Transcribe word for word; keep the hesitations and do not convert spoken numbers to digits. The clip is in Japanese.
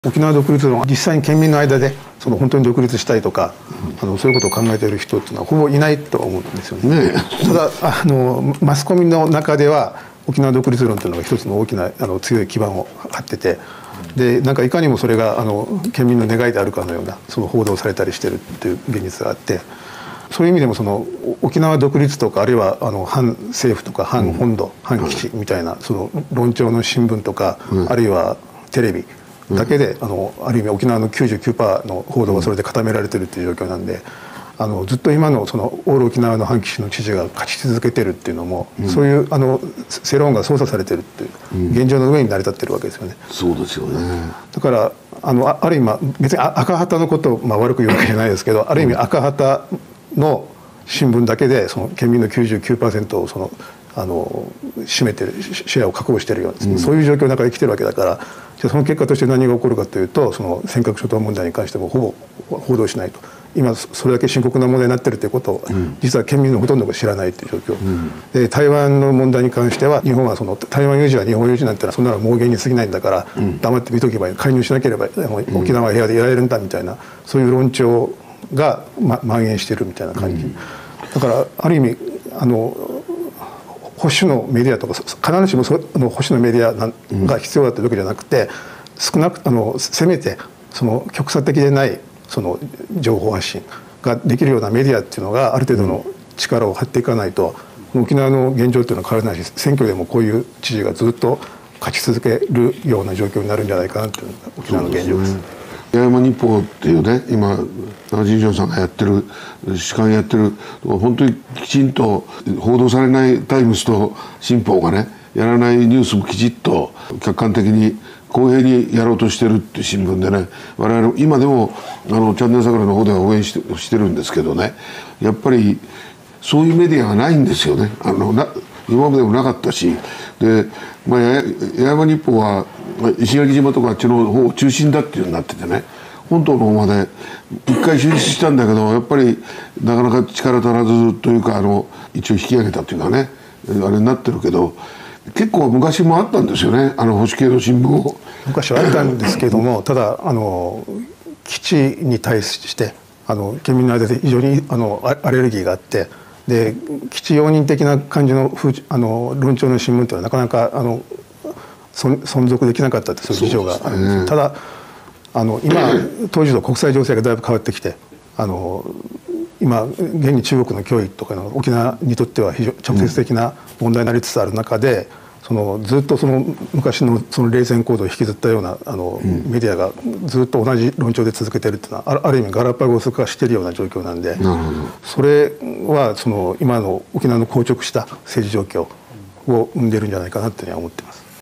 沖縄独立の実際に県民の間でその本当に独立したいとか、あのそういうことを考えている人っていうのはほぼいないとは思うんですよね。ただあのマスコミの中では沖縄独立論というのが一つの大きなあの強い基盤を張ってて、でなんかいかにもそれがあの県民の願いであるかのようなその報道されたりしてるっていう現実があって、そういう意味でもその沖縄独立とかあるいはあの反政府とか反本土、うん、反基地みたいなその論調の新聞とか、うん、あるいはテレビだけで、うん、あのある意味沖縄の きゅうじゅうきゅうパーセント の報道がそれで固められてるっていう状況なんで、あのずっと今のそのオール沖縄の反基地の知事が勝ち続けてるっていうのも、うん、そういうあの世論が操作されてるっていう現状の上に成り立ってるわけですよね。 うん、そうですよね。 だからあの あ, ある意味別に赤旗のことをまあ悪く言うわけじゃないですけど、ある意味赤旗の新聞だけでその県民の きゅうじゅうきゅうパーセント をそのあの占めてるシェアを確保してるようなですね、うん、そういう状況の中で生きてるわけだから、じゃその結果として何が起こるかというと、その尖閣諸島問題に関してもほぼ報道しないと、今それだけ深刻な問題になってるということを、うん、実は県民のほとんどが知らないという状況、うん、で台湾の問題に関しては日本はその台湾有事は日本有事なんてのはそんなの妄言に過ぎないんだから、うん、黙って見とけばいい、介入しなければ沖縄は平和でいられるんだみたいな、そういう論調が、ま、蔓延してるみたいな感じ、うん、だからある意味あの保守のメディアとか必ずしもその保守のメディアが必要だというわけじゃなくて、少なくあのせめてその極左的でないその情報発信ができるようなメディアっていうのがある程度の力を張っていかないと、沖縄の現状っていうのは変わらないし、選挙でもこういう知事がずっと勝ち続けるような状況になるんじゃないかなというのが沖縄の現状です。 八重山日報っていうね、今中地以上さんがやってる主幹やってる本当にきちんと報道されないタイムズと新報がねやらないニュースもきちっと客観的に公平にやろうとしてるっていう新聞でね、我々今でもあのチャンネル桜の方では応援して、してるんですけどね、やっぱりそういうメディアがないんですよね。あのな今までもなかったし、で、まあ、八重山日報は石垣島とかあっちの方中心だっていうようになっててね、本島の方まで一回進出したんだけど、やっぱりなかなか力足らずというか、あの一応引き上げたというかね、あれになってるけど、結構昔もあったんですよね、あの保守系の新聞を。 昔はあったんですけども、ただあの基地に対してあの県民の間で非常にあのアレルギーがあって、で基地容認的な感じの風あの論調の新聞というのはなかなかあの存続できなかったというそういう事情があるんです。ですね、ただあの今当時と国際情勢がだいぶ変わってきて、あの今現に中国の脅威とかの沖縄にとっては非常直接的な問題になりつつある中で、そのずっとその昔のその冷戦構造を引きずったようなあのメディアがずっと同じ論調で続けているというのはある意味ガラパゴス化しているような状況なんで、それはその今の沖縄の硬直した政治状況を生んでいるんじゃないかなというふうには思っています。